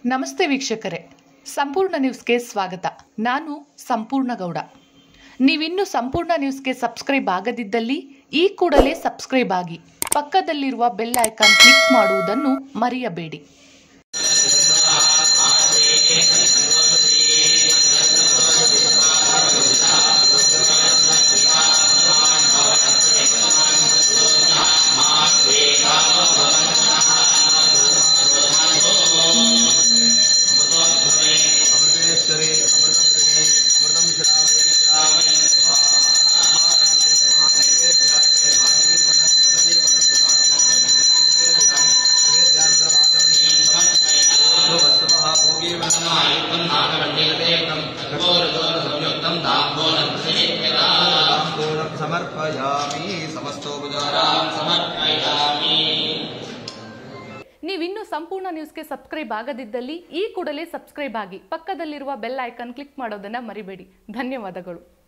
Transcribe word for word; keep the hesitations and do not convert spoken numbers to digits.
ನಮಸ್ತೆ ವೀಕ್ಷಕರೇ, ಸಂಪೂರ್ಣ ನ್ಯೂಸ್ಗೆ ಸ್ವಾಗತ. ನಾನು ಸಂಪೂರ್ಣ ಗೌಡ. ನೀವಿನ್ನೂ ಸಂಪೂರ್ಣ ನ್ಯೂಸ್ಗೆ ಸಬ್ಸ್ಕ್ರೈಬ್ ಆಗದಿದ್ದಲ್ಲಿ ಈ ಕೂಡಲೇ ಸಬ್ಸ್ಕ್ರೈಬ್ ಆಗಿ, ಪಕ್ಕದಲ್ಲಿರುವ ಬೆಲ್ ಐಕಾನ್ ಕ್ಲಿಕ್ ಮಾಡುವುದನ್ನು ಮರೆಯಬೇಡಿ. ನೀವಿನ್ನೂ ಸಂಪೂರ್ಣ ನ್ಯೂಸ್ಗೆ ಸಬ್ಸ್ಕ್ರೈಬ್ ಆಗದಿದ್ದಲ್ಲಿ ಈ ಕೂಡಲೇ ಸಬ್ಸ್ಕ್ರೈಬ್ ಆಗಿ, ಪಕ್ಕದಲ್ಲಿರುವ ಬೆಲ್ ಐಕಾನ್ ಕ್ಲಿಕ್ ಮಾಡೋದನ್ನ ಮರಿಬೇಡಿ. ಧನ್ಯವಾದಗಳು.